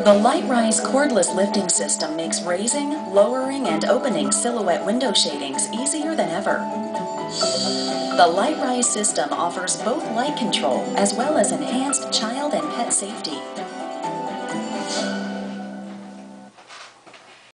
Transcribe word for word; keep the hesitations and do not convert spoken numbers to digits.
The LightRise cordless lifting system makes raising, lowering, and opening silhouette window shadings easier than ever. The LightRise system offers both light control as well as enhanced child and pet safety.